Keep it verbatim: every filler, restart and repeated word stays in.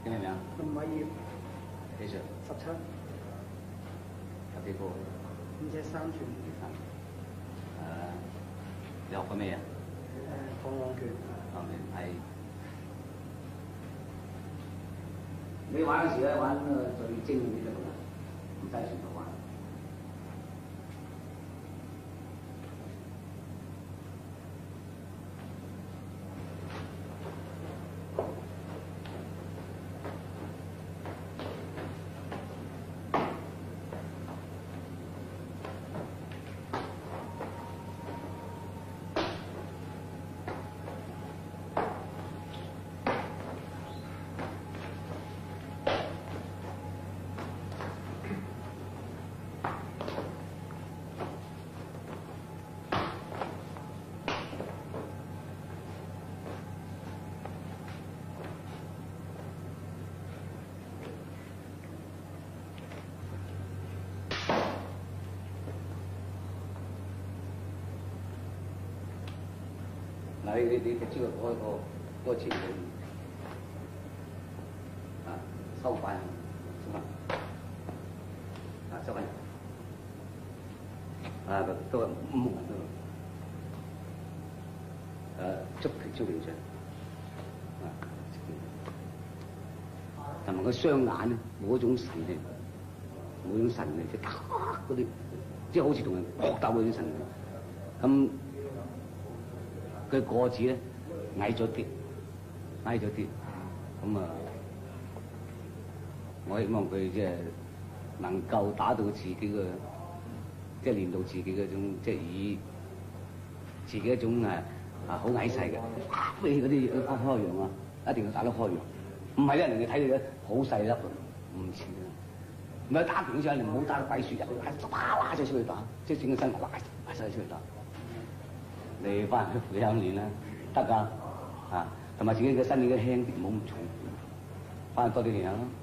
叫咩名？ 林偉業， 幾歲？ 十七， 有幾高？ 五尺三寸。 誒，你學過咩啊？ 誒，螳螂拳。 螳螂係。你玩嗰時咧，玩個最精啲得㗎啦，唔使全部玩。嗱，你你你知道嗰個嗰個前景啊，收翻，收翻，啊收翻，啊都係五人都，誒捉皮捉皮上，啊，同埋個雙眼咧冇嗰種神氣，冇嗰種神氣，即係嗰啲，即係好似同人搏鬥嗰啲神氣，咁。佢個子咧矮咗啲，矮咗啲，咁啊，我希望佢即係能夠打到自己嘅，即係練到自己嗰種，即係以自己一種誒啊好矮細嘅，飛嗰啲開開揚啊，一定要打得開揚，唔係咧人哋睇你咧好細粒，唔似啊，唔係打拳嗰陣你唔好打到鬼鼠入，哇哇就出去打，即係整個身拉拉晒出去打。你翻去兩年啦，得㗎，啊，同埋自己嘅身體嘅輕啲，唔好咁重，翻去多啲練下咯。